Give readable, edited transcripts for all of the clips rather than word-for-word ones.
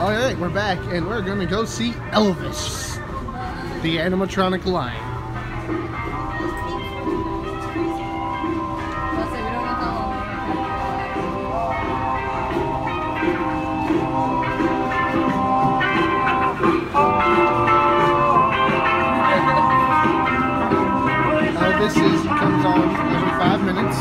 Alright, we're back and we're gonna go see Elvis, the animatronic lion. Elvis comes on every 5 minutes.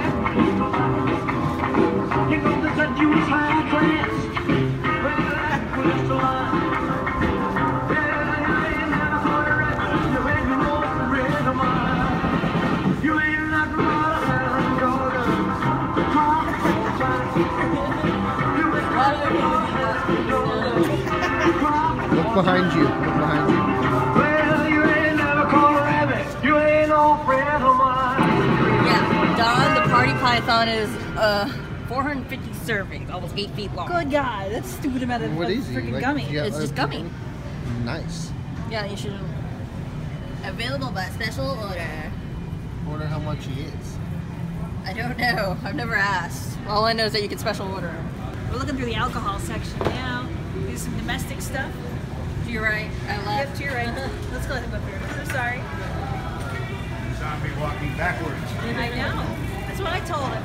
Look behind you. Look behind you. Well, you ain't never caught a rabbit. You ain't no friend of mine. Yeah, Don, the party python is 450 servings, almost 8 feet long. Good God, that's a stupid amount of What is he? freaking Like, gummy. yeah, It's just gummy. Nice. Yeah, you should. Available by special order. Wonder how much he is. I don't know. I've never asked. All I know is that you can special order. We're looking through the alcohol section now. There's some domestic stuff. To your right, I left. Yep, to your right. Let's go ahead and go here. I'm sorry. Zombie walking backwards. I know. That's what I told him.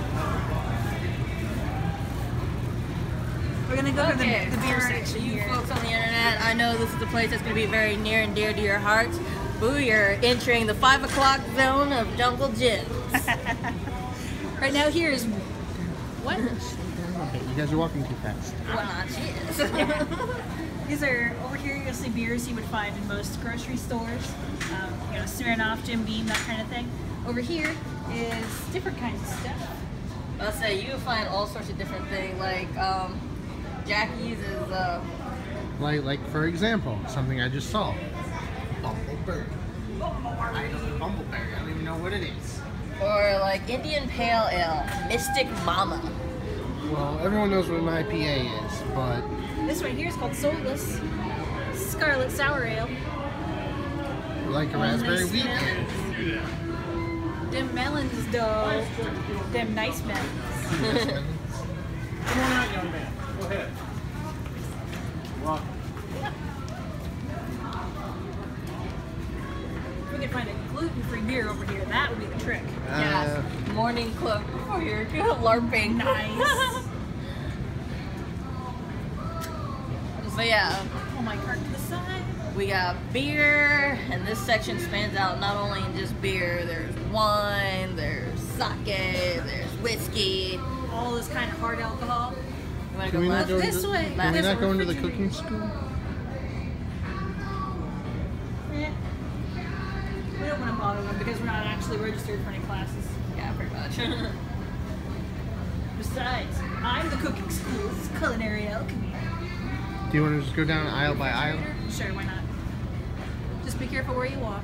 We're gonna go to the beer for section you here. folks on the internet, I know this is a place that's going to be very near and dear to your hearts. We are entering the 5 o'clock zone of Jungle Gym. Right now here is what? Okay, you guys are walking too fast. Why not? She is. These are over here. You'll see beers you would find in most grocery stores. You know, Smirnoff, Jim Beam, that kind of thing. Over here is different kinds of stuff. I'll say you find all sorts of different things, like Jackie's is Like for example, something I just saw. Bumbleberry. I don't even know what it is. or like Indian Pale Ale, Mystic Mama. Well, everyone knows what an IPA is, but This right here is called Soulless Scarlet Sour Ale. like a raspberry wheat. Them melons, though. Them nice melons. Come on out, young man. Go ahead. Walk. If we could find a gluten-free beer over here, that would be the trick. Yeah, morning club for your LARPing. Nice. But yeah, Oh, my cart to the side. we got beer, and this section spans out not only in just beer, there's wine, there's sake, there's whiskey. All this kind of hard alcohol. You wanna Can go we not left? go This into, way. Can we There's not a go into the refrigerator. cooking school? Yeah. We don't want to bother them because we're not actually registered for any classes. Yeah, pretty much. Besides, I'm the cooking school. This is Culinary Alchemy. Do you want to just go down aisle by aisle? Sure, why not? Just be careful where you walk.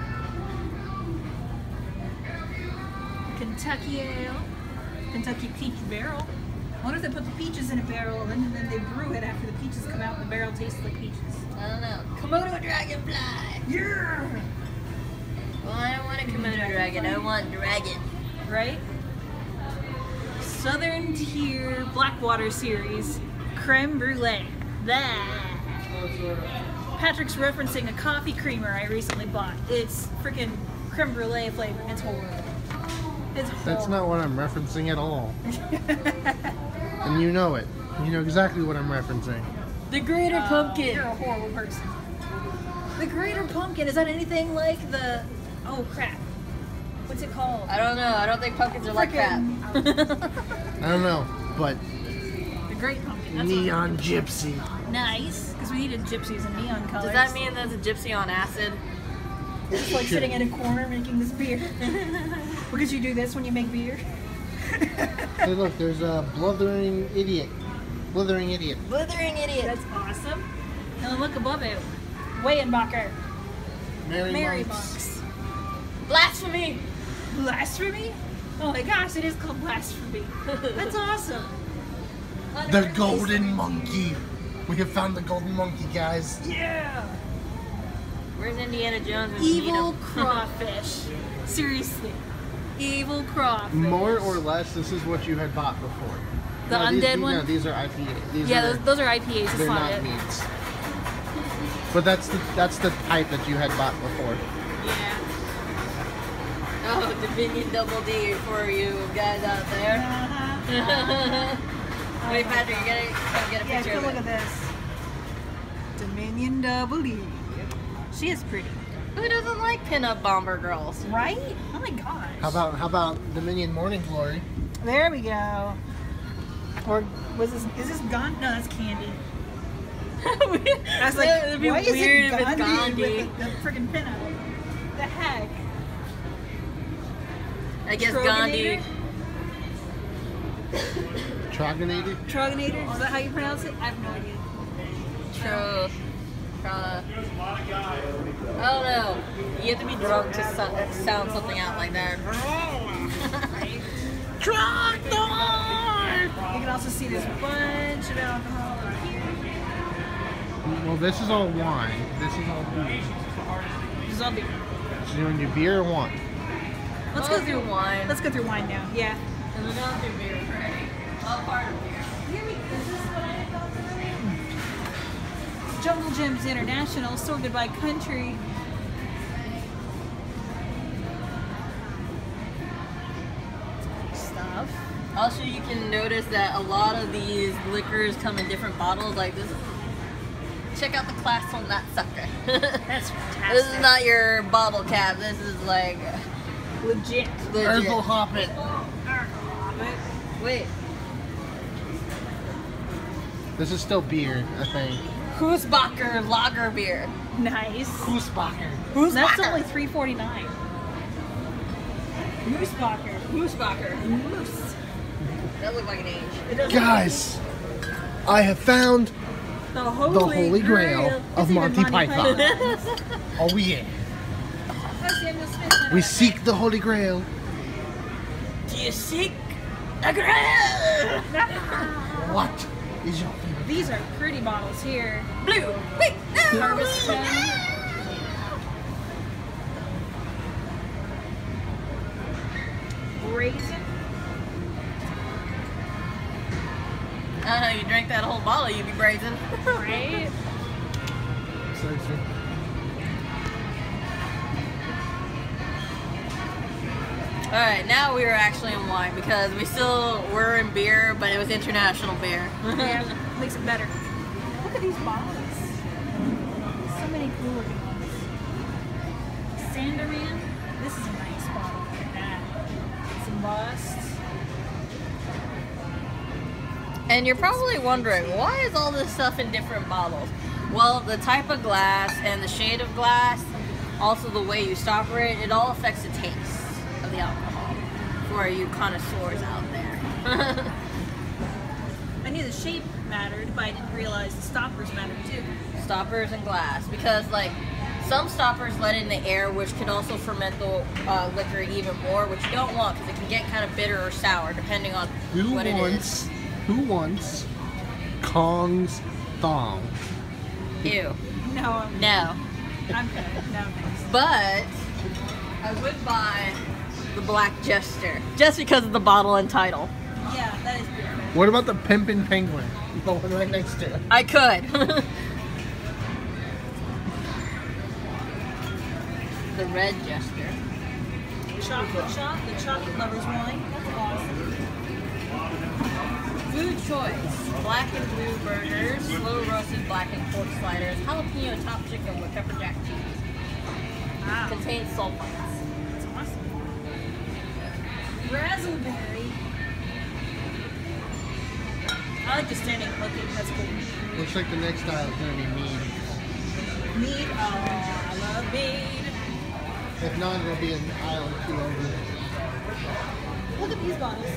Kentucky Ale. Kentucky Peach Barrel. I wonder if they put the peaches in a barrel and then they brew it after the peaches come out and the barrel tastes like peaches. I don't know. Komodo dragonfly. Yeah! Well, I don't want a Komodo dragon. I want dragon. Right? Southern Tier Blackwater Series Creme Brulee. That. Patrick's referencing a coffee creamer I recently bought. It's freaking creme brulee flavor. It's horrible. It's horrible. That's not what I'm referencing at all. And you know it. You know exactly what I'm referencing. The Greater Pumpkin. You're a horrible person. The Greater Pumpkin, is that anything like the... Oh, crap. What's it called? I don't know. I don't think pumpkins are like crap. I don't know, but The Great Pumpkin. That's Neon Gypsy. nice, because we needed gypsies and neon colors. Does that mean there's a gypsy on acid? Just like sitting in a corner making this beer? Because you do this when you make beer? Hey, look, there's a blithering idiot. Blithering idiot. Blithering idiot. That's awesome. And then look above it. Weyenbacher. Mary Monks. Blasphemy. Blasphemy? Oh my gosh, it is called blasphemy. That's awesome. The golden monkey. We have found the golden monkey, guys. Yeah. Where's Indiana Jones when you need Evil him? crawfish. Seriously. Evil crawfish. More or less, this is what you had bought before. The undead one? No, these are IPA. Those are IPAs. It's They're not not it. meats. But that's the type that you had bought before. Yeah. Oh, Dominion Double D for you guys out there. Wait, Patrick, you gotta come get a Yeah, picture come of look it. at this. Dominion Double E. She is pretty. Who doesn't like pinup bomber girls? Right? Oh my gosh. How about Dominion Morning Glory? There we go. Or is this Gandhi? No, that's Candy. I was like, It'd be why is weird it if it's Gandhi Gandhi. with the freaking pinup? The heck? I guess Troganator? Gandhi. Troganated? Troganator? Is that how you pronounce it? I have no idea. I don't know. You have to be drunk to sound something out like that. Right? You can also see this bunch of alcohol over here. Well, this is all wine. This is all beer. This is all beer. So you want to do beer or wine? Let's I'll go through do wine. Let's go through wine now. Yeah. And then I'll do beer already. All part of beer. Jungle Gems International, sorted by country. Stuff. Also, you can notice that a lot of these liquors come in different bottles. Like this is. Check out the class on that sucker. That's fantastic. This is not your bottle cap. This is like legit. legit. Herbal Hoppet. Wait. This is still beer, I think. Hoosbacher lager beer. Nice. Hoosbacher. That's only $3.49. Moosebacher. Hoosbacher. Moose. That looked like an age. It doesn't- Guys, I have found The the Holy Grail of It's even Monty Python. Oh yeah. Oh, Samuel Smith. We seek the Holy Grail. Do you seek a grail? What is your favorite? These are pretty bottles here. Blue. Wait. Harvest Moon. Raisin. I don't know. You drank that whole bottle, you'd be brazen. Right? Seriously. All right, now we are actually in wine because we still were in beer, but it was international beer. Yeah, makes it better. Look at these bottles. So many cool looking ones. Sanderman. This is a nice bottle. Look at that. It's embossed. And you're probably wondering, why is all this stuff in different bottles? Well, the type of glass and the shade of glass, also the way you stopper it, it all affects the taste of the alcohol for you connoisseurs out there. I knew the shape mattered, but I didn't realize the stoppers mattered too. Stoppers and glass, because like some stoppers let in the air, which can also ferment the liquor even more, which you don't want because it can get kind of bitter or sour depending on what it is. Who wants Kong's thong? Ew. No, No. I'm good. No thanks. But I would buy the Black Jester just because of the bottle and title. Yeah, that is beautiful. What about the Pimpin' Penguin? The one right next to it. I could. The Red Jester. Chocolate shop, the chocolate lover's wine. That's awesome. Food choice: black and blue burgers, slow roasted black and pork sliders, jalapeno top chicken with pepper jack cheese. Wow. Contains sulfites. That's awesome. Razzleberry. I like the standing looking. That's cool. Looks like the next style is going to be mead. Mead. Oh, I love mead. If not, it'll be an aisle or two over. Look at these bottles.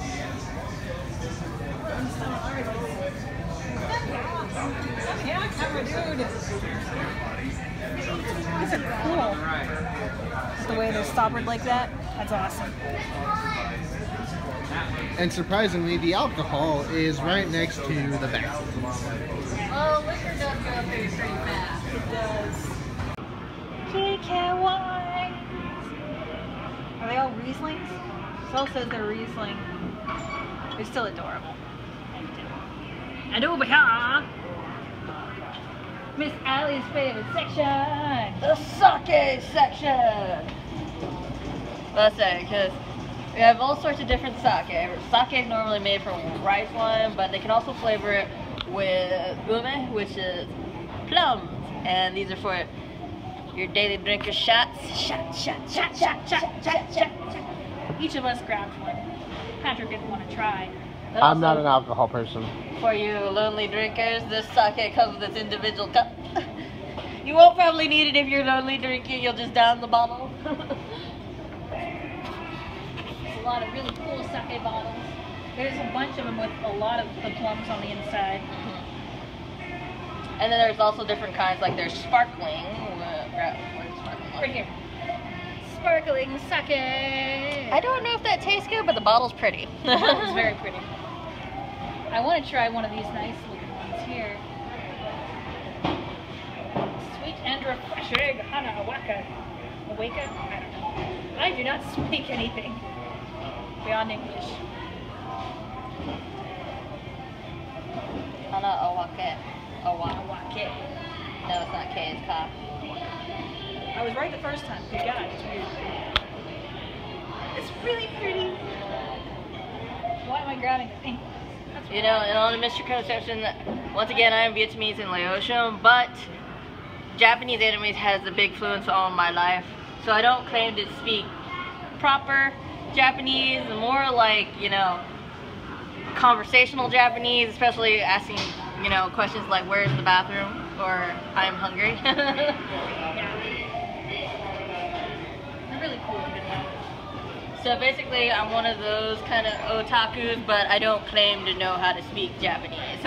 Yeah, camera dude. These are cool. The way they're stoppered like that. That's awesome. And surprisingly, the alcohol is right next to the back. Oh, liquor does go through pretty fast. It does. Kitty cat wines. Are they all Rieslings? Sol says they're Riesling. They're still adorable. And over here, Miss Allie's favorite section. The sake section. Let's say, because we have all sorts of different sake. Sake is normally made from rice wine, but they can also flavor it with ume, which is plums. And these are for your daily drinker shots. Shot, shot, shot, shot, shot, shot, shot. Each of us grabbed one. Patrick didn't want to try. And I'm not also, an alcohol person. For you lonely drinkers, this sake comes with its individual cup. You won't probably need it if you're lonely drinking. You'll just down the bottle. There's a lot of really cool sake bottles. There's a bunch of them with a lot of the plums on the inside. And then there's also different kinds, like there's sparkling. Where's sparkling? Right here. Sparkling sake. I don't know if that tastes good, but the bottle's pretty. The bottle's very pretty. I want to try one of these nice looking ones here. Sweet and refreshing Hana Awaka. Awaka? I don't know. I do not speak anything beyond English. Hana Awake. Awake. No, it's not K, it's Ka. I was right the first time. Good God, it's weird. It's really pretty. Why am I grabbing the pink one? That's You know, and on the Mr. Conception, once again, I am Vietnamese and Laotian, but Japanese anime has a big influence on my life. So I don't claim to speak proper Japanese, more like, you know, conversational Japanese, especially asking, you know, questions like, where's the bathroom? Or, I'm hungry. Yeah. They're really cool and good ones. So basically, I'm one of those kind of otakus, but I don't claim to know how to speak Japanese.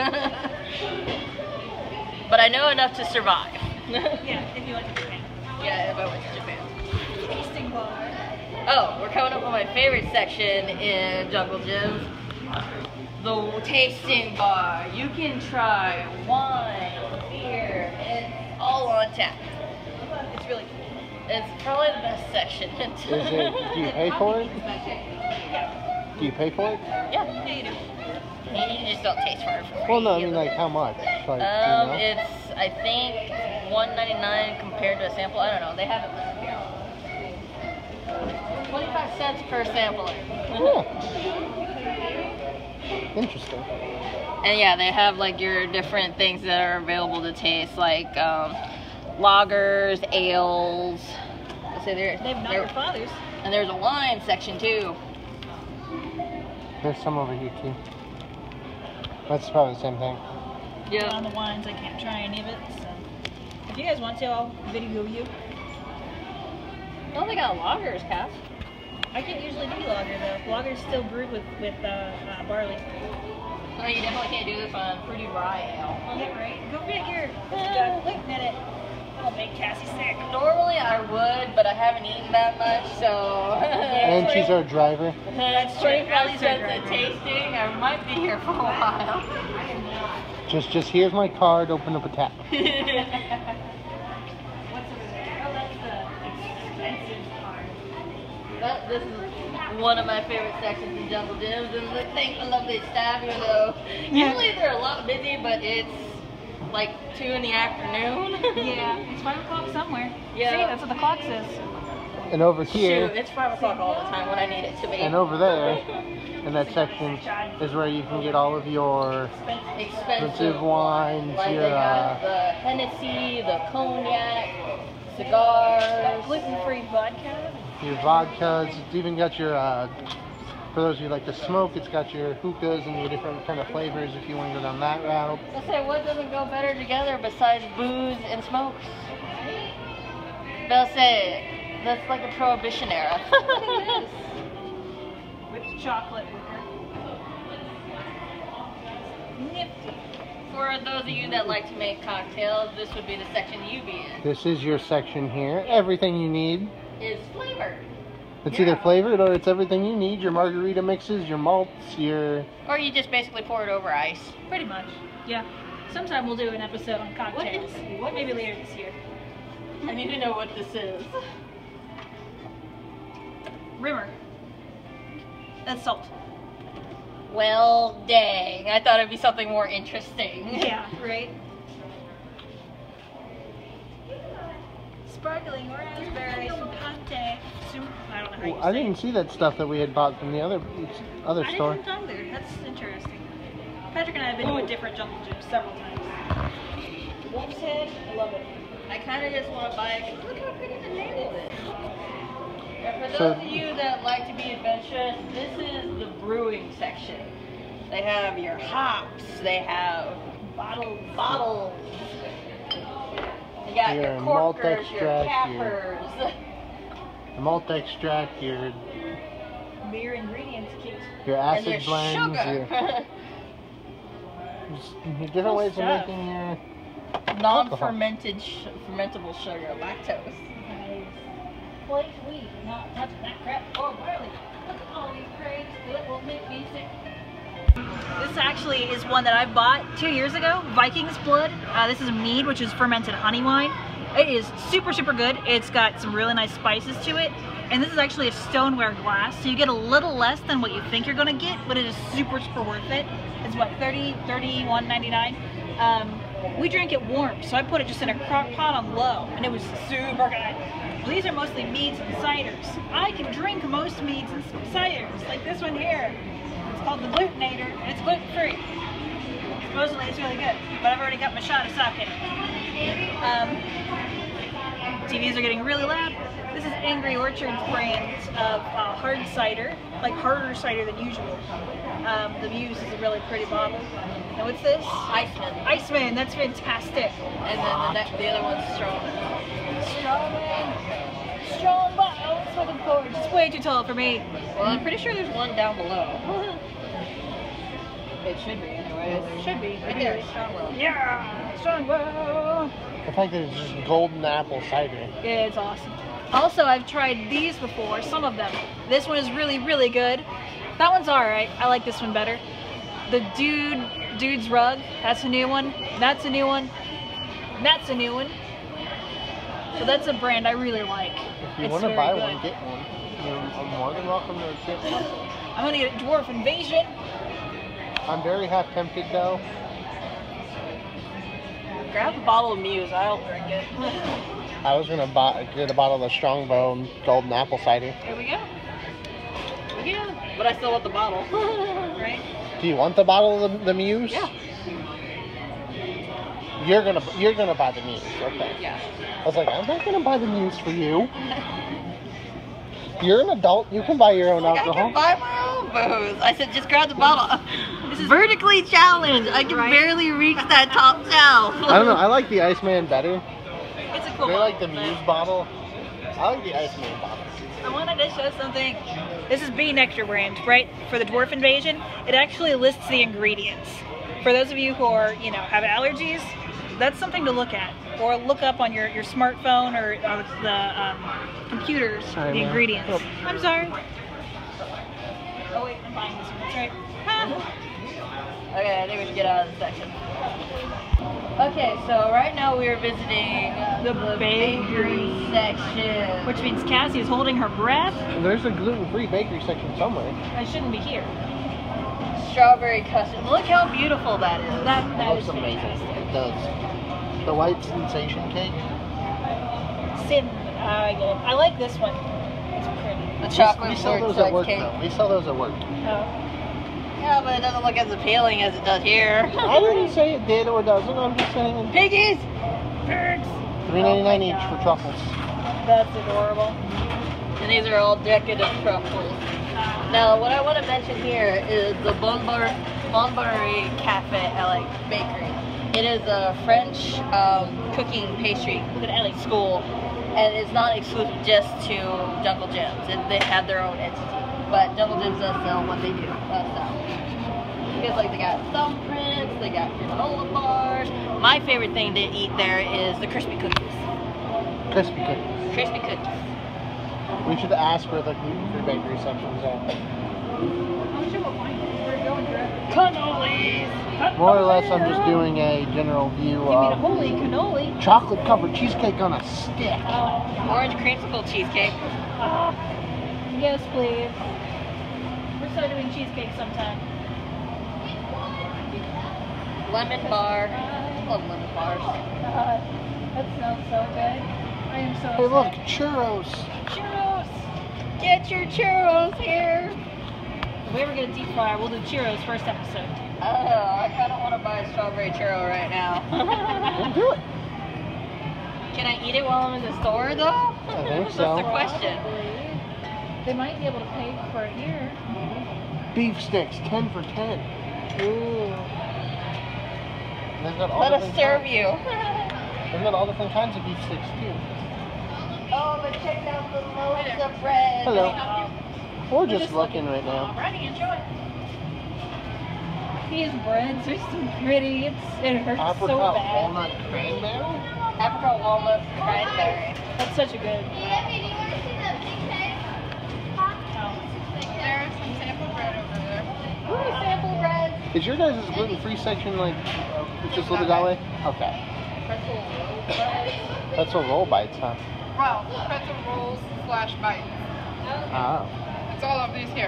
But I know enough to survive. Yeah, if you went to Japan. Yeah, if I went to Japan. Tasting bar. Oh, we're coming up on my favorite section in Jungle Gyms. The tasting bar. You can try wine, beer, and all on tap. It's really cool. It's probably the best section. Is it? Do you pay for it? Yeah. Do you pay for it? Yeah. Yeah, you do. You just don't taste for it for free. Well, no, I mean like how much? Like, do you know? It's I think $1.99 compared to a sample. I don't know. They have it listed here. 25 cents per sampler. Yeah. Interesting. And yeah, they have like your different things that are available to taste, like lagers, ales. Let's say They've not your father's. and there's a wine section too. There's some over here too. That's probably the same thing. Yeah. On the wines, I can't try any of it. So if you guys want to, I'll video you. Oh, they got lagers, Cass. I can't usually do lager though. Lager's still brewed with barley. No, you definitely can't do this on fruity rye ale. Yeah, right. Go figure. Wait a minute. I'll make Cassie sick. Normally I would, but I haven't eaten that much, so. And she's our driver. That's 25 cents a tasting. I might be here for a while. Just here's my card. Open up a tap. What's over there? Oh, that's the expensive part. But this is one of my favorite sections in Jungle Gyms, and thank the lovely staff, even though usually they're a lot busy, but it's like 2 in the afternoon. Yeah, it's 5 o'clock somewhere. Yeah. See, that's what the clock says. And over here, Shoot, it's 5 o'clock all the time when I need it to be. and over there, in that section, is where you can get all of your expensive wines, Like your they have the Hennessy, the cognac, cigars. Gluten-free vodka. your vodkas. It's even got your, for those of you who like to smoke, it's got your hookahs and your different kind of flavors if you want to go down that route. Let's say, what doesn't go better together besides booze and smoke? They'll say, that's like a prohibition era. With chocolate liquor. Nifty. For those of you that like to make cocktails, this would be the section you'd be in. This is your section here. Everything you need. Is flavored. It's either flavored or it's everything you need. Your margarita mixes, your malts, your... Or you just basically pour it over ice. Pretty much. Yeah. Sometime we'll do an episode on cocktails. Maybe later this year. I need to know what this is. Rimmer. That's salt. Well, dang. I thought it'd be something more interesting. Yeah, right? Sparkling raspberries from Pate. I don't know how you I say didn't it. see that stuff that we had bought from the other store. I didn't either. That's interesting. Patrick and I have been to a different jungle gym several times. Wolf's Head, I love it. I kind of just want to buy it because look how pretty the label is. And for So- those of you that like to be adventurous, this is the brewing section. They have your hops, they have bottles. You got Your your malt corkers, your extract, cappers. The malt extract, your Beer ingredients kit. your And acid your blends, sugar. your different ways of stuff. making your. Non-fermented, fermentable sugar, lactose. Place wheat, not touch that crap or barley. Look at all these crates that will make me sick. This actually is one that I bought 2 years ago, Viking's Blood. This is mead, which is fermented honey wine. It is super, super good. It's got some really nice spices to it. And this is actually a stoneware glass, so you get a little less than what you think you're gonna get, but it is super, super worth it. It's what, $31.99? We drank it warm, so I put it just in a crock pot on low, and it was super good. These are mostly meads and ciders. I can drink most meads and ciders, like this one here. It's called the Glutenator, and it's gluten-free. Supposedly it's really good, but I've already got my shot of sake. TVs are getting really loud. This is Angry Orchard's brand of hard cider, like harder cider than usual. The Muse is a really pretty bottle. And what's this? Iceman. Iceman, that's fantastic. And then the other one's Strongman. Strong bottle. It's looking forward. It's way too tall for me. Well, I'm pretty sure there's one down below. It should be, anyways. It should be. Right there, Strongman. Yeah, Strongbow. The fact that it's just golden apple cider. Yeah, it's awesome. Also, I've tried these before, some of them. This one is really, really good. That one's alright. I like this one better. The Dude's Rug, that's a new one. That's a new one. That's a new one. So that's a brand I really like. If you It's want to very buy good. one, get one. You're more than welcome to get one. I'm gonna get a Dwarf Invasion. I'm very half tempted though. Grab a bottle of Muse, I'll drink it. I was gonna get a bottle of Strongbow golden apple cider. Here we go. Yeah, but I still want the bottle. Right? Do you want the bottle of the Muse? Yeah. You're gonna buy the Muse, okay? Yeah. I was like, I'm not gonna buy the Muse for you. You're an adult. You can buy your own I alcohol. can buy my own booze. I said just grab the bottle. This is vertically challenged. I can barely reach that top shelf. I don't know. I like the Iceman better. It's a cool They bottle, like the but Muse bottle. I like the Iceman bottle. I wanted to show something. This is Bee Nectar brand, right? For the Dwarf Invasion. It actually lists the ingredients. For those of you who are, have allergies, that's something to look at. Or look up on your smartphone or the computers, Sorry, the ma'am. ingredients. Oh. I'm sorry. Oh wait, I'm buying this one, that's right. Okay, I think we should get out of this section. Okay, so right now we are visiting The bakery section. Which means Cassie is holding her breath. There's a gluten-free bakery section somewhere. I shouldn't be here. Strawberry custard. Look how beautiful that is. That It is looks amazing. fantastic. It does. The white sensation cake. Sin. I get it. I like this one. It's pretty. The We chocolate sell those sex at work cake. though. We sell those at work. Oh. Yeah, but it doesn't look as appealing as it does here. I didn't say it did or doesn't. I'm just saying. Piggies! Pigs. $3.99 each for truffles. That's adorable. And these are all decadent truffles. Now, what I want to mention here is the Bonbonnerie Cafe Bakery. It is a French cooking pastry school, and it's not exclusive just to Jungle Gyms. They have their own entity, but Jungle Gyms does sell what they do. Because they got thumbprints, they got granola bars. My favorite thing to eat there is the crispy cookies. Crispy cookies. Crispy cookies. We should ask where the gluten-free bakery section's at. Cannolis! More or less, I'm just doing a general view You mean a of holy cannoli? chocolate-covered cheesecake on a stick. Orange creamsicle cheesecake. Yes, please. We're so doing cheesecake sometime. lemon bar. I love lemon bars. That smells so good. I am so Hey, look, excited. churros. Churros! Get your churros here. If we ever get a deep fryer, we'll do churros first episode. Oh, I kind of want to buy a strawberry churro right now. We'll do it. Can I eat it while I'm in the store, though? I think That's so. the question. Probably. They might be able to pay for it here. Beef sticks, 10 for 10. Ooh. And they've got all Let us different serve kinds. you. They've got all different kinds of beef sticks too. Oh, but check out the loaves of bread. Hello. We're just looking right now. Alrighty, enjoy. These breads are so pretty. It hurts so Apricot bad. walnut cranberry. Apricot walnut cranberry. That's such a good. Yeah, baby, you want to see the big cake? There's some sample bread over there. Ooh, sample bread. Is your guys' gluten-free section like just a little bit that way? Okay. Pretzel roll bread. That's a roll bites, huh? Well, pretzel rolls slash bites. Oh. It's all of these here.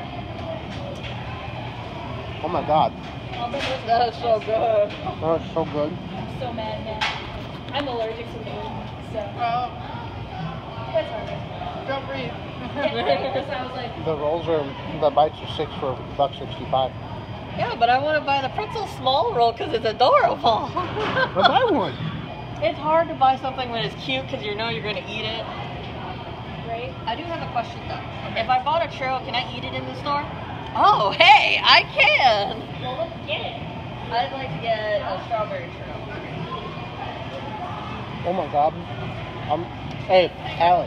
Oh my god. That is so good. That is so good. I'm so mad now. I'm allergic to gluten, so Well, that's alright. don't breathe. Because I was like, The rolls are, the bites are 6 for $1.65. Yeah, but I want to buy the pretzel small roll because it's adorable. I'll buy one. It's hard to buy something when it's cute because you know you're going to eat it. right? I do have a question though. If I bought a churro, can I eat it in the store? Oh, hey, I can. Well, let's get it. I'd like to get a strawberry churro. Oh my god. Hey, Allie.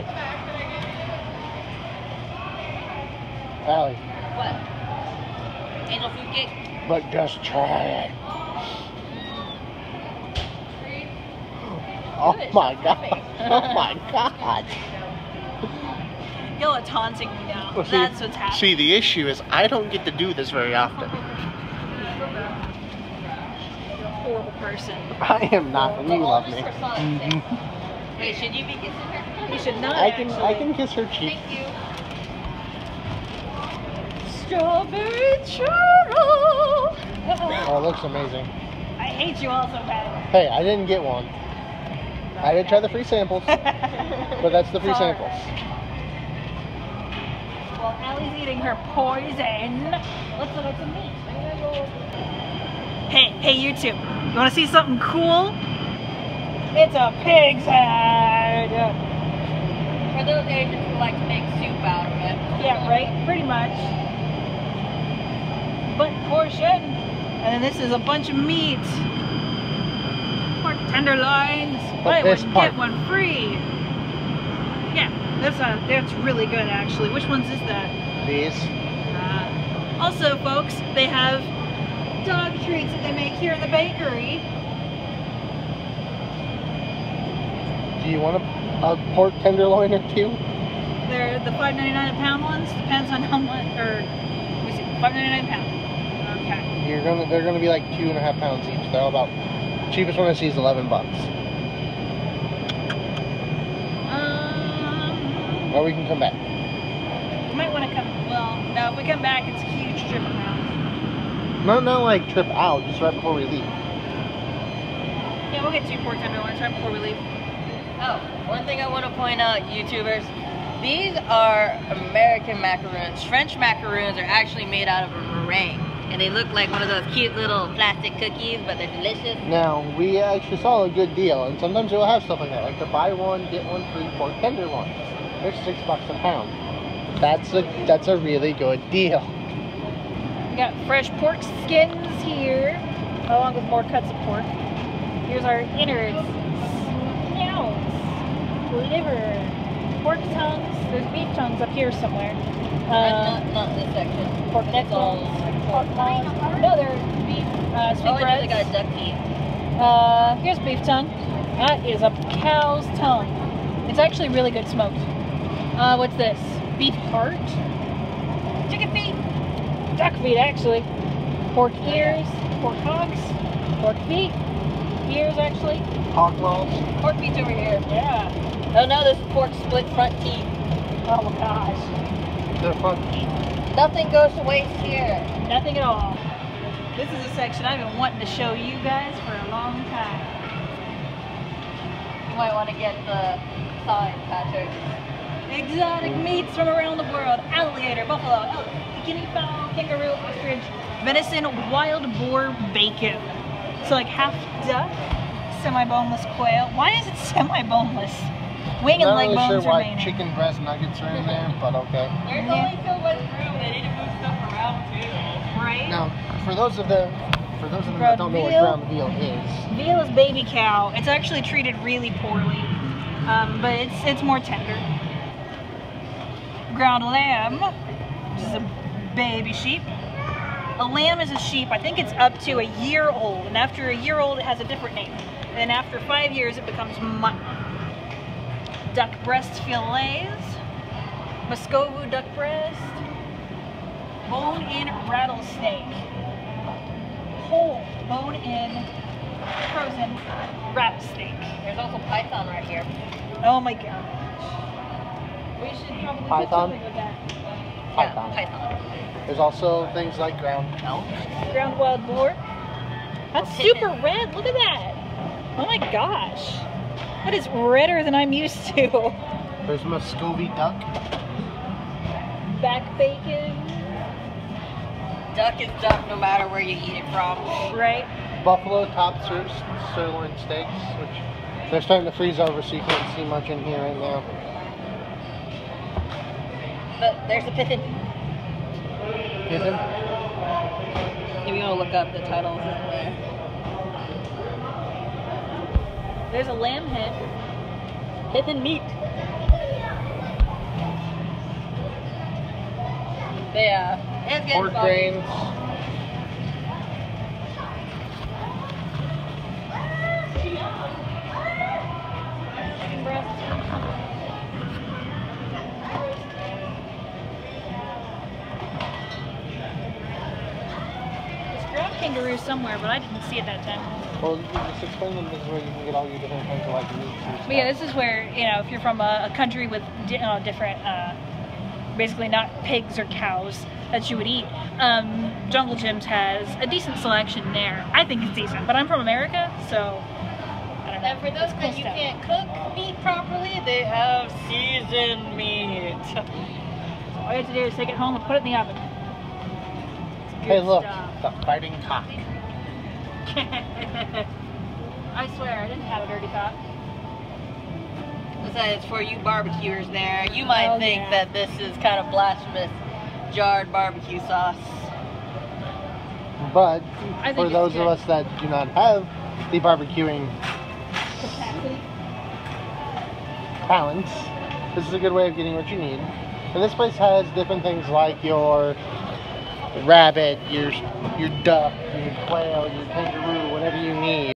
Allie. What? Angel food cake? But just try it. Oh Good, my shut god. your face. Oh my god. Y'all are taunting me now. Well, see- That's what's happening. See, the issue is I don't get to do this very often. You're a horrible person. I am not, and you Well, love just me. for son's sake. Wait, should you be kissing her? You should not. I can actually. kiss her cheek. Thank you. Strawberry churro. Oh, it looks amazing. I hate you all so bad. Hey, I didn't get one. I did try the free samples, but that's the free Sorry. samples. Well, Allie's eating her poison. Let's look at some meat. Hey, you two. You want to see something cool? It's a pig's head. For those Asians who like to make soup out of it. Yeah, right? Pretty much. Butt portion. And then this is a bunch of meat. Pork tenderloins. Buy this one, part. get one free. Yeah, that's really good actually. Which ones is that? These. Also, folks, they have dog treats that they make here in the bakery. Do you want a pork tenderloin or two? They're the $5.99 a pound ones. Depends on how much. Or let me see, $5.99 a pound. Okay. They're gonna be like 2.5 pounds each. They're all about. Cheapest one I see is $11. Or we can come back. We might want to come. Well, no. If we come back, it's a huge trip around. Not like trip out, just right before we leave. Yeah, we'll get 2 pork tenderloins right before we leave. Oh, one thing I want to point out, YouTubers, these are American macaroons. French macaroons are actually made out of a meringue. And they look like one of those cute little plastic cookies, but they're delicious. Now, we actually saw a good deal, and sometimes we'll have stuff like that, like the buy one, get one free pork tenderloin. They're $6 a pound. That's a really good deal. We got fresh pork skins here, along with more cuts of pork. Here's our innards, snouts, liver, pork tongues. There's beef tongues up here somewhere. Not this section. Pork It's all nickels, like pork paws. No, they're beef Oh, I know they got sweetbreads. a duck teeth. Here's beef tongue. That is a cow's tongue. It's actually really good smoked. What's this? Beef heart? Chicken feet. Duck feet, actually. Pork ears, pork hogs, pork feet, ears, actually. Hog balls. Pork feet's over here. Yeah. Oh no, this is pork split front teeth. Oh my gosh. They're fun. Nothing goes to waste here. Nothing at all. This is a section I've been wanting to show you guys for a long time. You might want to get the sign, Patrick. Exotic meats from around the world. Alligator, buffalo, elk, guinea fowl, kangaroo, ostrich, venison, wild boar, bacon. So like half duck, semi-boneless quail. Why is it semi-boneless? Wing and leg Not bones really sure why remaining. chicken breast nuggets are in there, but okay. There's only so much room. They need to move stuff around too. Right? Now, for those of them Ground that don't know what veal. ground veal is, Veal is baby cow. It's actually treated really poorly, but it's more tender. Ground lamb, which is a baby sheep. A lamb is a sheep. I think it's up to a year old, and after a year old, it has a different name. And after 5 years, it becomes mutton. Duck breast fillets, Muscovy duck breast, bone-in rattlesnake, whole bone-in frozen rattlesnake. There's also python right here. Oh my god. We should probably Python? do something with that. python. Yeah, python. There's also things like ground elk. Ground wild boar. That's Okay. super red. Look at that. Oh my gosh. That is redder than I'm used to. There's Muscovy duck. Back bacon. Duck is duck no matter where you eat it from. Right? Buffalo top sirloin steaks, which they're starting to freeze over so you can't see much in here right now. But there's a pippin. Pippin? If you want to look up the titles in there. There's a lamb head. Pippin meat. Yeah, it's getting Pork fun. grains. Chicken breast. There's ground kangaroo somewhere, but I didn't see it that time. Well, you just explain them. This is where you can get all your different kinds of like meats and stuff. But yeah, this is where, you know, if you're from a country with different, basically not pigs or cows that you would eat, Jungle Jim's has a decent selection there. I think it's decent, but I'm from America, so I don't know. And for those It's that cool you stuff. can't cook meat properly, they have seasoned meat. All you have to do is take it home and put it in the oven. It's Hey, good look, stuff. the fighting cock. I swear, I didn't have a dirty thought. Besides, for you barbecuers there, you might Oh, think yeah. that this is kind of blasphemous jarred barbecue sauce. But I think for it's those good. of us that do not have the barbecuing Capacity. talents, this is a good way of getting what you need. And this place has different things like your rabbit, your duck, your quail, your kangaroo, whatever you need.